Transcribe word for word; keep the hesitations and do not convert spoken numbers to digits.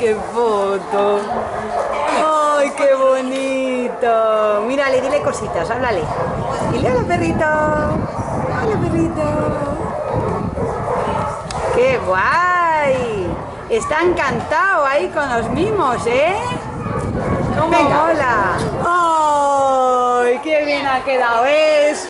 qué foto! ¡Ay, qué bonito! Mírale, dile cositas, háblale. Dile hola, perrito. Hola, perrito. ¡Qué guay! Está encantado ahí con los mimos, ¿eh? ¡Venga, hola! ¡Ay, qué bien ha quedado eso!